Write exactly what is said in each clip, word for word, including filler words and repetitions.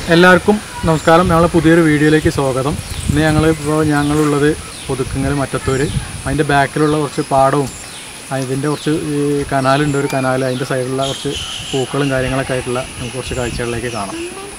എല്ലാവർക്കും നമസ്കാരം. ഞങ്ങൾ പുതിയൊരു വീഡിയോയിലേക്ക് സ്വാഗതം. ഇന്ന് ഞങ്ങൾ ഇപ്പോൾ ഞങ്ങളുള്ളത് ഒതുക്കുങ്ങൽ മറ്റത്തൂർ. അതിൻ്റെ ബാക്കിലുള്ള കുറച്ച് പാടവും അതിൻ്റെ കുറച്ച് ഈ കനാലുണ്ട്, ഒരു കനാൽ, അതിൻ്റെ സൈഡിലുള്ള കുറച്ച് പൂക്കളും കാര്യങ്ങളൊക്കെ ആയിട്ടുള്ള നമുക്ക് കുറച്ച് കാഴ്ചകളിലേക്ക് കാണാം.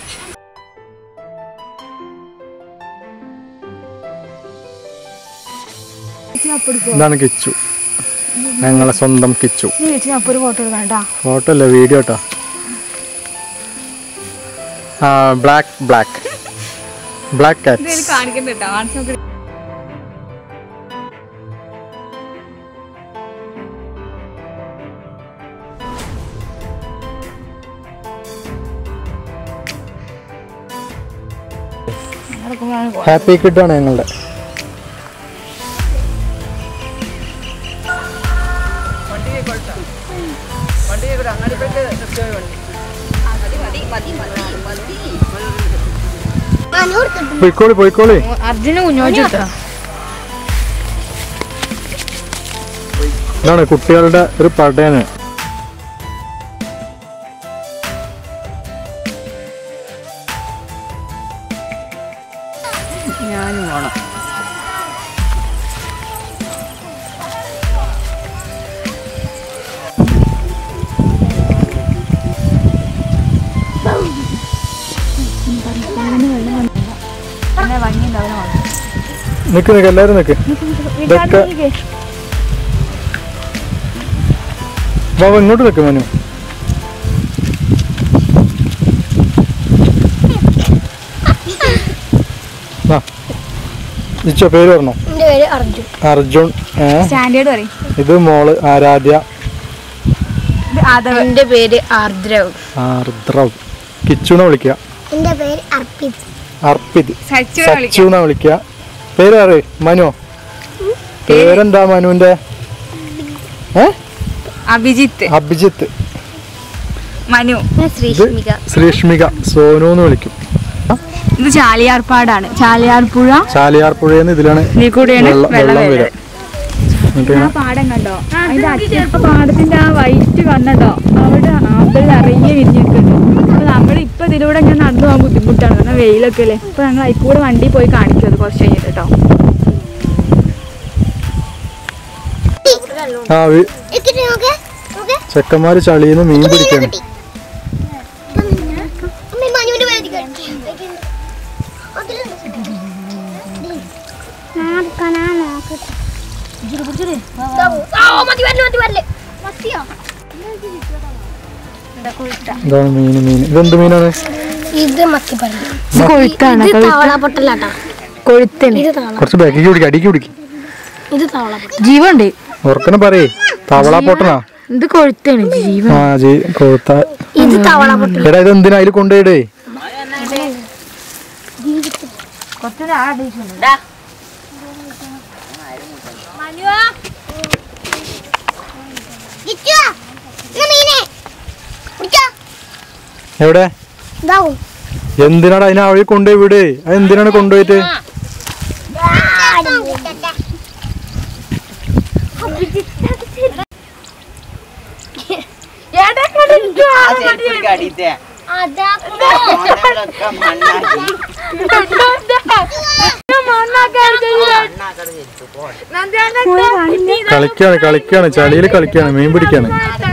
ഇതാണ് കിച്ചു, ഞങ്ങളെ സ്വന്തം കിച്ചു. ഫോട്ടോ അല്ല, വീഡിയോ കേട്ടോ. Black black black cat. Happy കിട്ടാണ് ഞങ്ങളുടെ. പോയിക്കോളി പോയിക്കോളി അർജുന കുഞ്ഞോട്ടാ. ഇതാണ് കുട്ടികളുടെ ഒരു പടയാണ്. ഞാനും വേണം. നിക്ക് നിക്ക് എല്ലാരും നിക്ക്. ഇതൊക്കെ ബാബ ഇങ്ങോട്ട് നിക്ക്. മനു ഇച്ചോ പേര് പറഞ്ഞോ? അർജുൻ. ഇത് മോള് ആരാധ്യ. എന്റെ പേര് ആർദ്രവ്. ആർദ്രവ്. കിച്ചുനെ വിളിക്കുക. എന്റെ പേര് അർപ്പിത്. അർപ്പിത്. സച്ചുന്നാ വിളിക്കുക. പേര് അറിയ? മനു. പേരെന്താ മനുവിന്റെ? അഭിജിത്ത്. അഭിജിത്ത്. മനു. ശ്രീഷ്മിക. ശ്രീഷ്മിക. സോനു എന്ന് വിളിക്കും. ഇത് ചാലിയാർപ്പാടാണ്. ചാലിയാർപ്പുഴ. ചാലിയാർപ്പുഴന്ന് ഇതിലാണ് വെള്ളം വരിക. പാടം കണ്ടോ? അതിന്റെ പാടത്തിന്റെ ആ വൈറ്റ് കണ്ടോ? അവിടെ ആമ്പൽ നിറയെ വിരിഞ്ഞിട്ടുണ്ട്. അപ്പൊ നമ്മളിപ്പൊ ഇതിലൂടെ ഞാൻ നടന്നു പോകാൻ ബുദ്ധിമുട്ടാണ്, കാരണം വെയിലൊക്കെ അല്ലേ. അപ്പൊ ഞങ്ങൾ അതിക്കൂടെ വണ്ടി പോയി കാണിക്കും അത് കുറച്ച് കഴിഞ്ഞിട്ട് കേട്ടോ. ചെക്കന്മാര് ചളിന്ന് മീൻ പിടിക്കാണ്. ഇതാണ് മീന്. മീൻ ഇതെന്ത് മീനാണ്? ഇത് മത്തിപ്പള്ളി. കുറച്ച് ബാക്കിക്ക് പിടിക്കും, അടിക്ക് പിടിക്കും. ജീവണ്ട്. ഉറക്കനെ പറയേ. തവള പൊട്ടനാ ഇത്. കൊഴുത്താണ് ജീവൻ. ആ ജീ കൊഴുത്ത. എടാ ഇത് എന്തിനാ അതിൽ കൊണ്ടുപോയിടേ? എവിടെ എന്തിനാണ് അതിനെ അവഴി കൊണ്ടുപോയി വിട്? അത് എന്തിനാണ് കൊണ്ടുപോയിട്ട്? കളിക്കാണ് കളിക്കാണ് ചളിയിൽ കളിക്കാണ്, മീൻ പിടിക്കാണ്.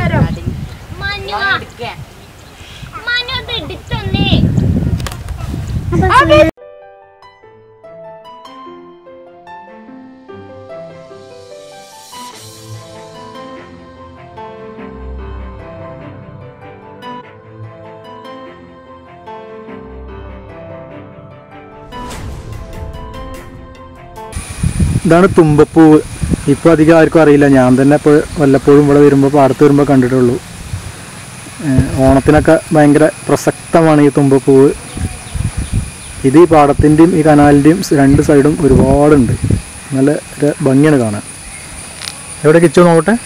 ഇതാണ് തുമ്പപ്പൂവ്. ഇപ്പോൾ അധികം ആർക്കും അറിയില്ല. ഞാൻ തന്നെ ഇപ്പോൾ വല്ലപ്പോഴും ഇവിടെ വരുമ്പോൾ, പാടത്ത് വരുമ്പോൾ കണ്ടിട്ടുള്ളൂ. ഓണത്തിനൊക്കെ ഭയങ്കര പ്രസക്തമാണ് ഈ തുമ്പപ്പൂവ്. ഇത് ഈ പാടത്തിൻ്റെയും ഈ കനാലിൻ്റെയും രണ്ട് സൈഡും ഒരുപാടുണ്ട്. നല്ല ഭംഗിയാണ് കാണാൻ. എവിടെ കിച്ചോ നോക്കട്ടെ.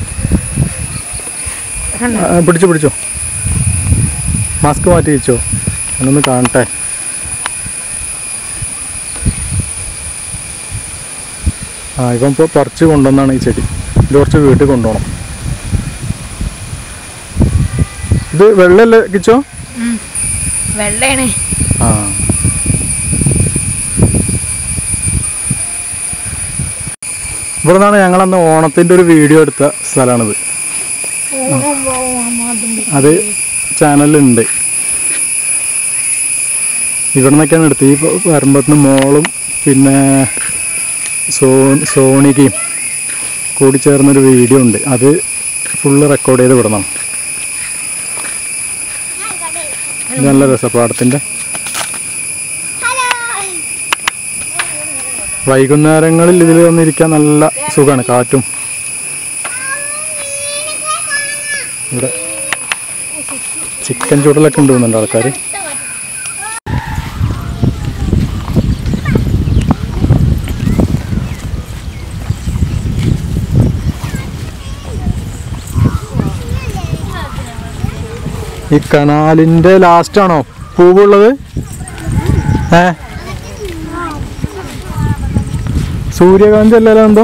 പിടിച്ചോ പിടിച്ചോ. മാസ്ക് മാറ്റി വെച്ചോ, എന്നൊന്ന് കാണട്ടെ. ആ ഇപ്പം ഇപ്പോൾ പറിച്ച് കൊണ്ടുവന്നാണ് ഈ ചെടി. ഇത് കുറച്ച് വീട്ടിൽ കൊണ്ടുപോകണം. ഇത് വെള്ളല്ലേ കിച്ചോ? വെള്ളയാണ്. ആ ഇവിടെ നിന്നാണ് ഞങ്ങളന്ന് ഓണത്തിൻ്റെ ഒരു വീഡിയോ എടുത്ത സ്ഥലമാണിത്. അത് ചാനലിലുണ്ട്. ഇവിടെ നിന്നൊക്കെയാണ് എടുത്തത്. ഈ വരുമ്പോഴത്തിന് മോളും പിന്നെ സോ സോണികയും കൂടി ചേർന്നൊരു വീഡിയോ ഉണ്ട്. അത് ഫുള്ള് റെക്കോർഡ് ചെയ്ത് വിടണം. നല്ല രസം പാടത്തിൻ്റെ. വൈകുന്നേരങ്ങളിൽ ഇതിൽ വന്നിരിക്കാൻ നല്ല സുഖമാണ്. കാറ്റും ഇവിടെ ചിക്കൻ ചൂടലൊക്കെ ഉണ്ട് തോന്നുന്നുണ്ട് ആൾക്കാർ. ഈ കനാലിൻ്റെ ലാസ്റ്റാണോ പൂവുള്ളത്? ഏ സൂര്യകാന്തി അല്ലല്ലോ എന്തോ?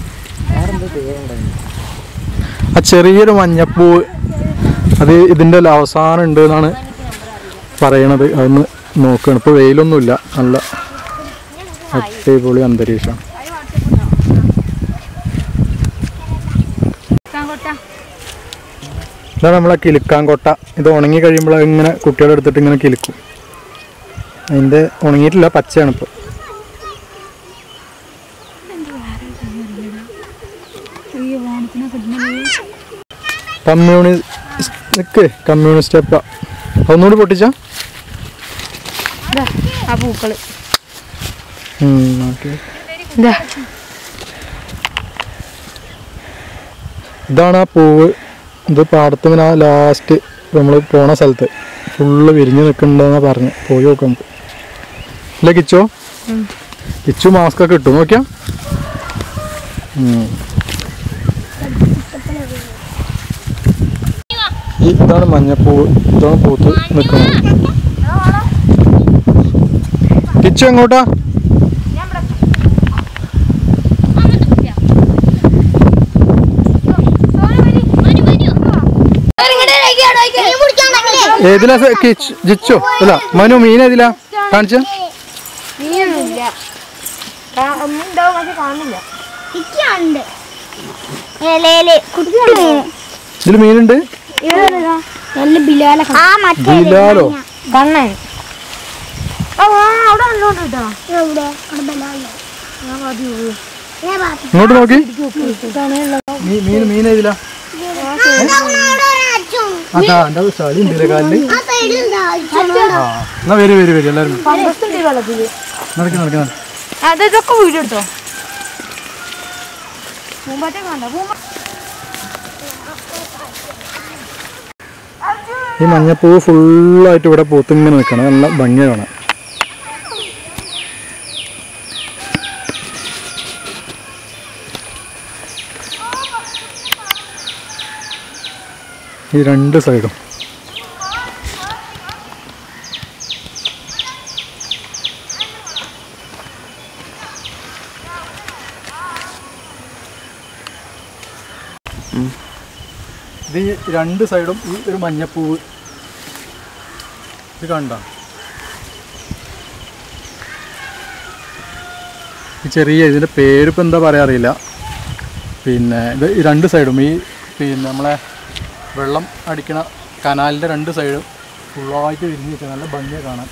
ആ ചെറിയൊരു മഞ്ഞപ്പൂവ് അത് ഇതിൻ്റെ അവസാനം ഉണ്ട് എന്നാണ് പറയണത്. അതൊന്ന് നോക്കുകയാണ്. ഇപ്പോൾ വെയിലൊന്നുമില്ല, നല്ല അടിപൊളി അന്തരീക്ഷം. ഇതാണ് നമ്മളെ കിലുക്കാൻകൊട്ട. ഇത് ഉണങ്ങി കഴിയുമ്പോൾ ഇങ്ങനെ കുട്ടികളെ എടുത്തിട്ട് ഇങ്ങനെ കിലുക്കും. അതിൻ്റെ ഉണങ്ങിയിട്ടില്ല, പച്ചയാണ് ഇപ്പോൾ. കമ്മ്യൂണിസ്റ്റ് കമ്മ്യൂണിസ്റ്റ് അപ്പ ഒന്നുകൂടി പൊട്ടിച്ചാ ആ പൂക്കള് ഇതാണ് ആ പൂവ്. ഇത് പാടത്തിങ്ങനെ ആ ലാസ്റ്റ് നമ്മൾ പോണ സ്ഥലത്ത് ഫുള്ള് വിരിഞ്ഞ് നിൽക്കുന്നുണ്ടെന്നാ പറഞ്ഞു. പോയി നോക്കാം നമുക്ക്. ഇല്ല കിച്ചോ? കിച്ചു മാസ്ക് ഒക്കെ ഇട്ടു നോക്കിയാ. ഇതാണ് മഞ്ഞപ്പൂവ്. ഇതാണ് പൂത്ത് നിൽക്കുന്നത്. കിച്ചു എങ്ങോട്ടാ? ഏതിലാ ജിച്ചോ? അല്ല മനു, മീൻ ഏതിലാ കാണിച്ച? ഇതില് മീനുണ്ട്. ബിലാലോ? കണ്ണൻ ഇങ്ങോട്ട് നോക്കി. മീൻ മീൻ ഏതിലാ? അതാ എന്റെ ചളി ഉണ്ട് കാലില്. ആ എന്നാ വരും വരും വരും എല്ലാവരും നടക്കി നടക്കി. അതൊക്കെ വീഡിയോ എടുത്തോ. ഈ മഞ്ഞപ്പൂവ് ഫുള്ളായിട്ട് ഇവിടെ പൂത്തിങ്ങനെ നിൽക്കണം. നല്ല ഭംഗിയാണ്. ഈ രണ്ട് സൈഡും ഇത് ഈ രണ്ട് സൈഡും ഈ ഒരു മഞ്ഞപ്പൂവ് ഇത് കണ്ട. ഈ ചെറിയ ഇതിൻ്റെ പേരിപ്പോൾ എന്താ പറയാ അറിയില്ല. പിന്നെ ഇത് ഈ രണ്ട് സൈഡും ഈ പിന്നെ നമ്മളെ വെള്ളം അടിക്കണ കനാലിൻ്റെ രണ്ട് സൈഡും ഫുള്ളായിട്ട് വിരിഞ്ഞ് നിൽക്കുക. നല്ല ഭംഗിയാണ് കാണാൻ.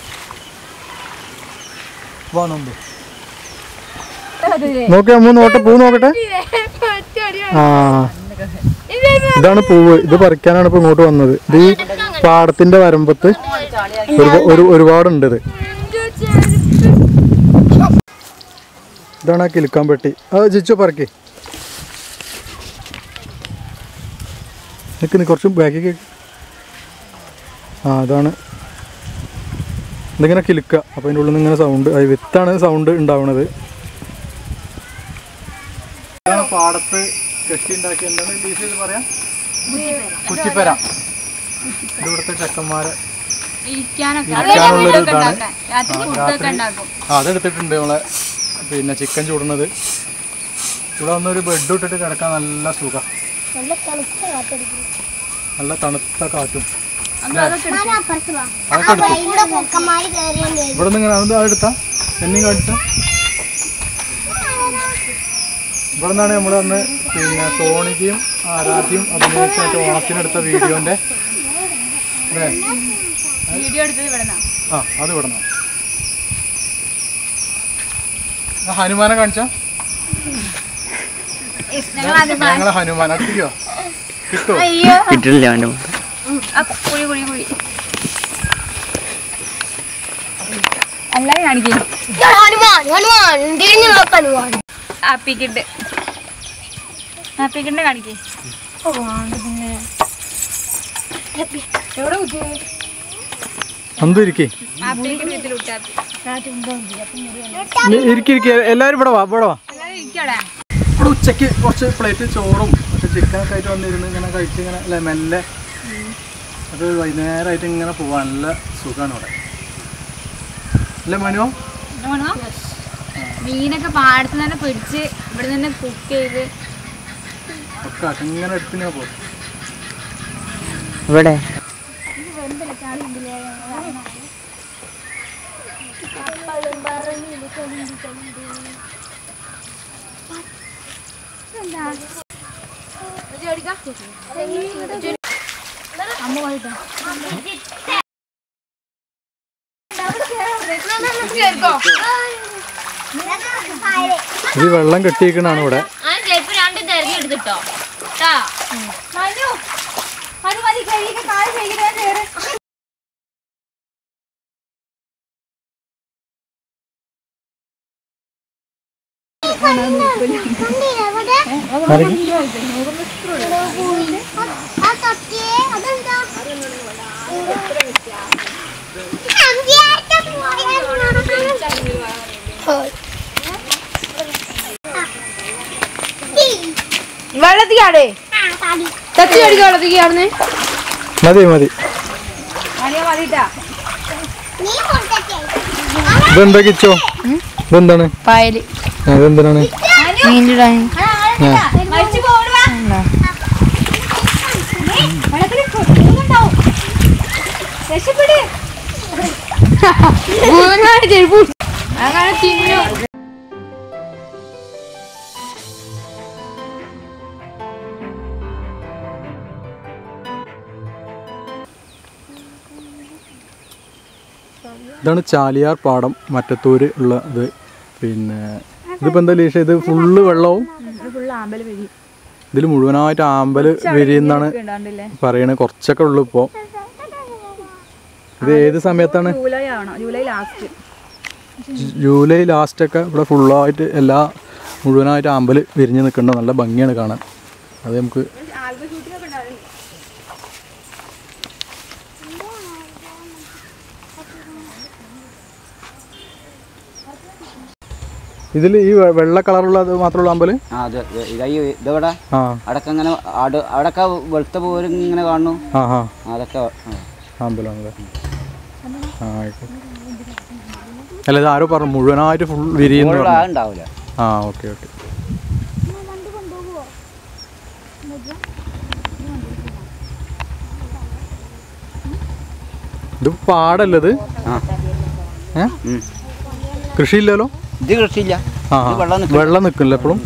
വാന്നുണ്ട് നോക്കി അമ്മ നോട്ടെ. പൂ നോക്കട്ടെ. ആ ഇതാണ് പൂവ്. ഇത് പറിക്കാനാണ് ഇപ്പോൾ ഇങ്ങോട്ട് വന്നത്. ഇത് ഈ പാടത്തിൻ്റെ വരമ്പത്ത് ഒരു ഒരുപാടുണ്ട്. ഇത് ഇതാണ് ആ കിലുക്കാൻ പെട്ടി. അത് ജിച്ചോ പറക്കി നിൽക്ക്. കുറച്ച് ബാക്കി. ആ അതാണ് ഇതിങ്ങനെ കിലുക്കുക. അപ്പോൾ അതിൻ്റെ ഉള്ളിൽ നിന്ന് ഇങ്ങനെ സൗണ്ട്, അത് വിത്താണ് സൗണ്ട് ഉണ്ടാവുന്നത്. പാടത്ത് കെട്ടി ഉണ്ടാക്കി എന്താണ് ഇത് പറയാം? കുറ്റിപ്പര. ഇവിടുത്തെ ചെക്കന്മാരെ ഇരിക്കാനുള്ളൊരു ഇതാണ്. അതെടുത്തിട്ടുണ്ട് നമ്മളെ പിന്നെ ചിക്കൻ ചൂടുന്നത്. ഇവിടെ വന്നൊരു ബെഡ് ഇട്ടിട്ട് കിടക്കാൻ നല്ല സുഖം. നല്ല തണുത്ത കാറ്റും. അതൊക്കെ ഇവിടെ നിന്ന് ഇങ്ങനെ അതെടുത്താ എന്നെയും കാണിച്ച ഇവിടെ നിന്നാണ് നമ്മൾ അന്ന് പിന്നെ സോണിക്കും ആരാധ്യയും അഭിനയിച്ച ഓണത്തിനെടുത്ത വീഡിയോന്റെ അല്ലേ ആ അത് ഇവിടെ നിന്നാണ്. ഹനുമാനെ കാണിച്ച ഞങ്ങളെ ഹനുമാൻ അടുപ്പിക്കോ കിട്ടുമോ? കിട്ടില്ല. എല്ലാരും കാണിക്കേ ഹാപ്പിക്കിട്ട് ഹാപ്പിക്കിട്ട് കാണിക്കേ എവിടെ കുത്തിയേ അന്തു ഇരിക്കേ ഇരിക്കിരിക്ക എല്ലാവരും ഇവിടെ വാ ഇവിടെ വാ. ഇവിടെ ഉച്ചക്ക് കുറച്ച് പ്ലേറ്റ് ചോറും മറ്റേ ചിക്കനൊക്കെ ആയിട്ട് വന്നിരുന്ന് ഇങ്ങനെ കഴിച്ച് ഇങ്ങനെ അല്ലെ മെല്ലെ അത് വൈകുന്നേരമായിട്ട് ഇങ്ങനെ പോവാൻ നല്ല സുഖമാണ് ഇവിടെ അല്ലേ മനോ? മീനൊക്കെ പാടത്ത് തന്നെ പിടിച്ച് ഇവിടെ തന്നെ കുക്ക് ചെയ്ത് ഒക്കെ ഇങ്ങനെ എടുത്ത് ഞാൻ പോകും. ഇവിടെ ഇത് വെള്ളം കെട്ടിയിരിക്കണാണ് ഇവിടെ. വെള്ളത്തിക്കാടേ തച്ചി അടിക്ക വെള്ളത്തിക്കാടുന്നേ മതി മതി. ഇതെന്താ കിച്ചോ? ഇതെന്താണ്? പായല് അതെന്തിനാണ്? മീനിടാൻ അങ്ങനെ തിന്നു. ഇതാണ് ചാലിയാർ പാടം മറ്റത്തൂര് ഉള്ളത്. പിന്നെ ഇതിപ്പോൾ എന്താ ലീഷ ഇത് ഫുള്ള് വെള്ളവും ഇതിൽ മുഴുവനായിട്ട് ആമ്പല് വിരിയെന്നാണ് പറയണത്. കുറച്ചൊക്കെ ഉള്ളു ഇപ്പോൾ. ഇത് ഏത് സമയത്താണ്? ജൂലൈ ലാസ്റ്റൊക്കെ ഇവിടെ ഫുള്ളായിട്ട് എല്ലാ മുഴുവനായിട്ട് ആമ്പല് വിരിഞ്ഞ് നിൽക്കുന്നുണ്ട്. നല്ല ഭംഗിയാണ് കാണാൻ. അത് നമുക്ക് ഇതിൽ ഈ വെള്ള കളറുള്ളത് മാത്രമുള്ള അമ്പല് അടക്ക ഇങ്ങനെ അവിടൊക്കെ വെളുത്ത പോരും ഇങ്ങനെ കാണുന്നു. ആ ആ അതൊക്കെ അമ്പലമാണല്ലേ? ആ ആയിക്കോട്ടെ. അല്ല ഇത് ആരോ പറഞ്ഞു മുഴുവനായിട്ട് ഫുൾ വിരിയുന്നു ഉണ്ടാവില്ല. ആ ഓക്കെ ഓക്കെ. ഇത് പാടല്ലത്? ഏ കൃഷിയില്ലല്ലോ? ഇത് കൃഷിയില്ല. ആ വെള്ളം നിൽക്കില്ല എപ്പോഴും.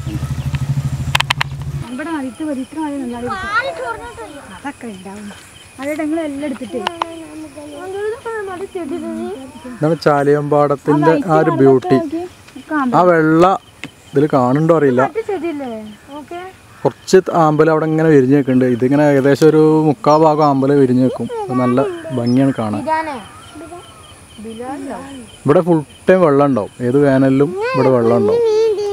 ഇതാണ് ചാലിയമ്പാടത്തിന്റെ ആ ഒരു ബ്യൂട്ടി. ആ വെള്ള ഇതിൽ കാണുന്നുണ്ടോ അറിയില്ല. കുറച്ച് ആമ്പലം അവിടെ ഇങ്ങനെ വിരിഞ്ഞ് നിൽക്കുന്നുണ്ട്. ഇതിങ്ങനെ ഏകദേശം ഒരു മുക്കാൽ ഭാഗം ആമ്പലം വിരിഞ്ഞ് നിൽക്കും. നല്ല ഭംഗിയാണ് കാണാൻ. ഇവിടെ ഫുൾ ടൈം വെള്ളം ഉണ്ടാവും. ഏത് വേനലിലും ഇവിടെ വെള്ളം ഉണ്ടാവും.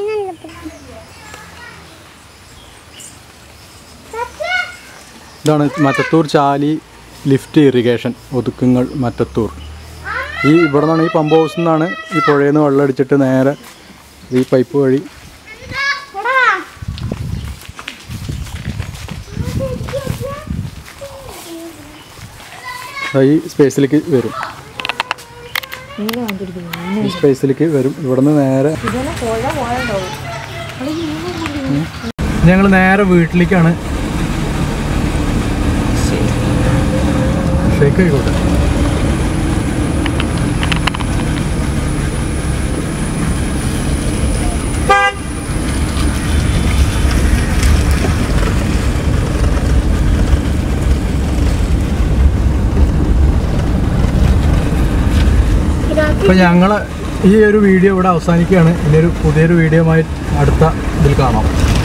ഇതാണ് മറ്റത്തൂർ ചാലി ലിഫ്റ്റ് ഇറിഗേഷൻ ഒതുക്കുങ്ങൾ മറ്റത്തൂർ. ഈ ഇവിടെ നിന്നാണ് ഈ പമ്പ് ഹൗസിൽ നിന്നാണ് ഈ പുഴയിൽ നിന്ന് വെള്ളം അടിച്ചിട്ട് നേരെ ഈ പൈപ്പ് വഴി ഈ സ്പേസിലേക്ക് വരും. ഈ സ്പേസിലേക്ക് വരും. ഇവിടെ നിന്ന് നേരെ ഞങ്ങൾ നേരെ വീട്ടിലേക്കാണ്. ബൈക്ക് ആയിക്കോട്ടെ. അപ്പം ഞങ്ങൾ ഈ ഒരു വീഡിയോ ഇവിടെ അവസാനിക്കുകയാണ്. ഇനിയൊരു പുതിയൊരു വീഡിയോയുമായി അടുത്ത ഇതിൽ കാണാം.